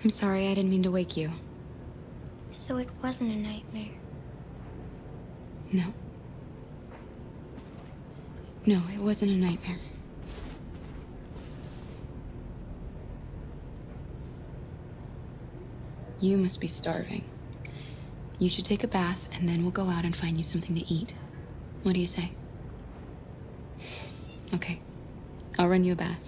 I'm sorry, I didn't mean to wake you. So it wasn't a nightmare. No. No, it wasn't a nightmare. You must be starving. You should take a bath, and then we'll go out and find you something to eat. What do you say? Okay. I'll run you a bath.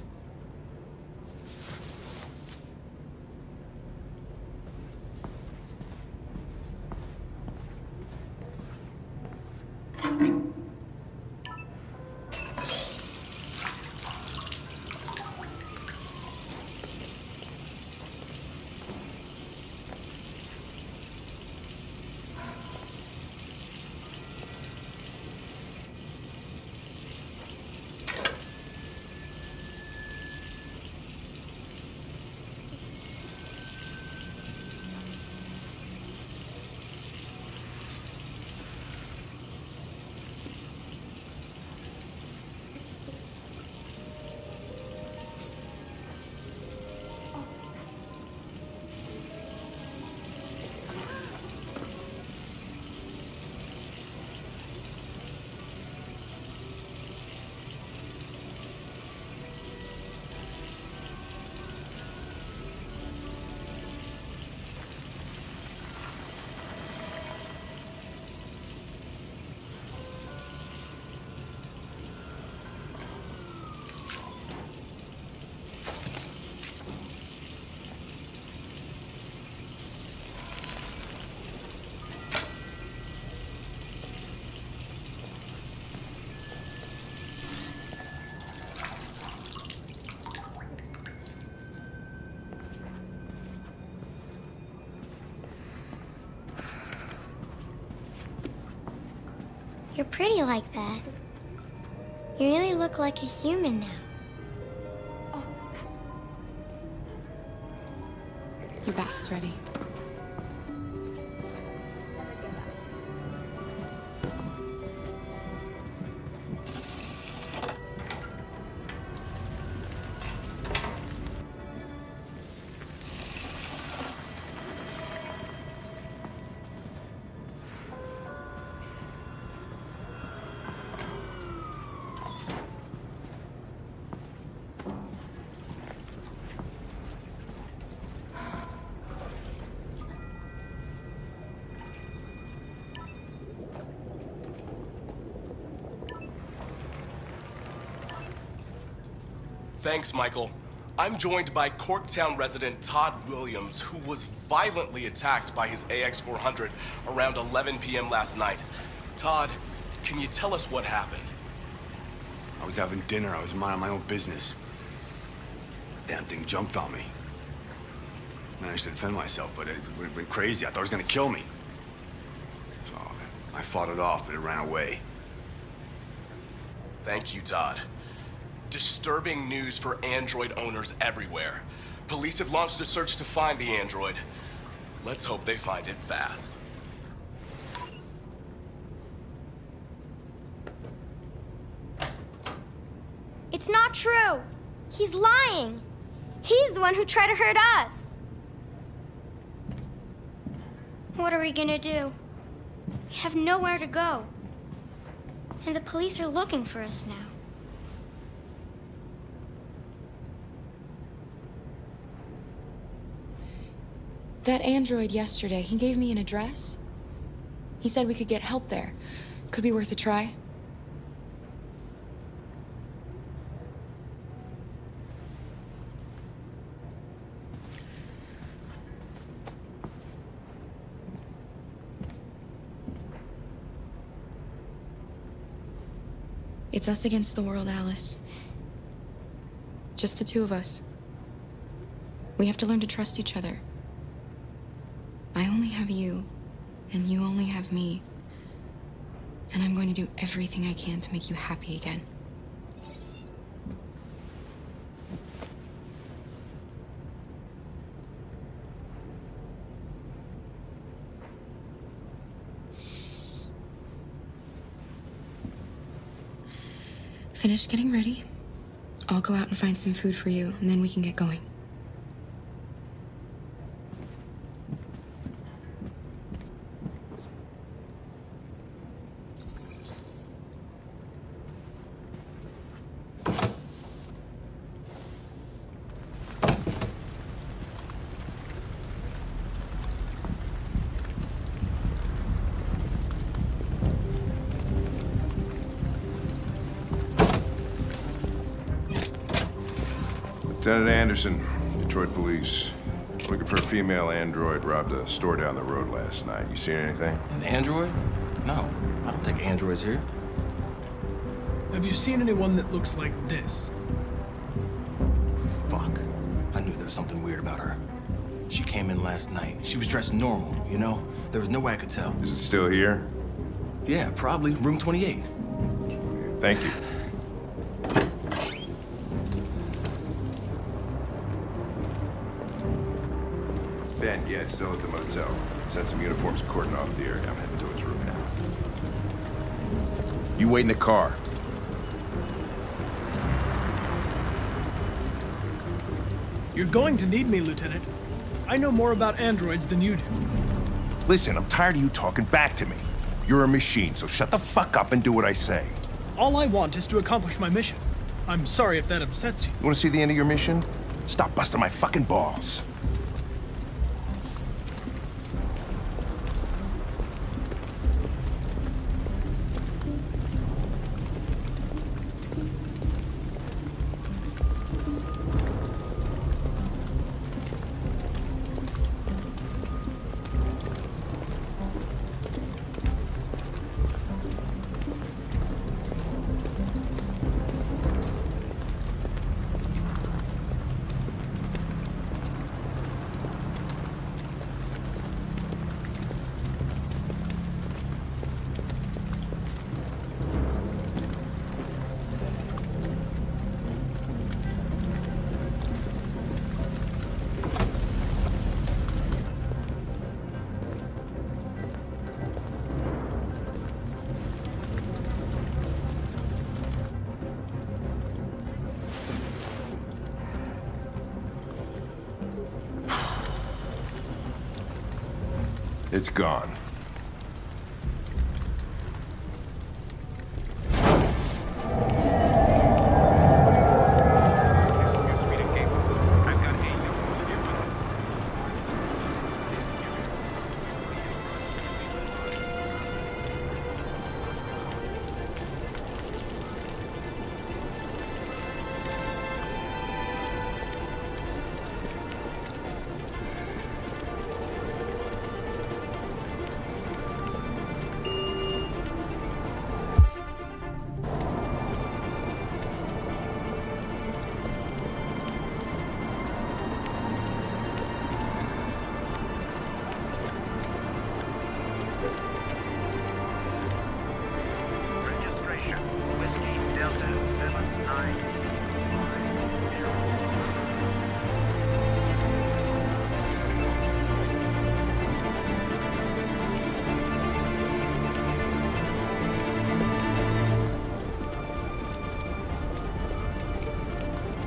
You're pretty like that. You really look like a human now. Your bath's ready. Thanks, Michael. I'm joined by Corktown resident Todd Williams, who was violently attacked by his AX-400 around 11 p.m. last night. Todd, can you tell us what happened? I was having dinner. I was minding my own business. Damn thing jumped on me. Managed to defend myself, but it went crazy. I thought it was gonna kill me. So I fought it off, but it ran away. Thank you, Todd. Disturbing news for Android owners everywhere. Police have launched a search to find the android. Let's hope they find it fast. It's not true. He's lying. He's the one who tried to hurt us. What are we gonna do? We have nowhere to go. And the police are looking for us now. That android yesterday, he gave me an address. He said we could get help there. Could be worth a try. It's us against the world, Alice. Just the two of us. We have to learn to trust each other. I only have you, and you only have me. And I'm going to do everything I can to make you happy again. Finish getting ready. I'll go out and find some food for you, and then we can get going. Lieutenant Anderson, Detroit Police. Looking for a female android robbed a store down the road last night. You seen anything? An android? No, I don't think androids here. Have you seen anyone that looks like this? Fuck. I knew there was something weird about her. She came in last night. She was dressed normal, you know? There was no way I could tell. Is it still here? Yeah, probably. Room 28. Thank you. Ben, yeah, it's still at the motel. Sent some uniforms and cordon off the area. I'm heading to his room now. You wait in the car. You're going to need me, Lieutenant. I know more about androids than you do. Listen, I'm tired of you talking back to me. You're a machine, so shut the fuck up and do what I say. All I want is to accomplish my mission. I'm sorry if that upsets you. You want to see the end of your mission? Stop busting my fucking balls. It's gone.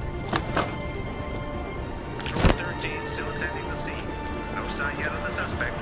Still attending the scene. No sign yet of the suspect.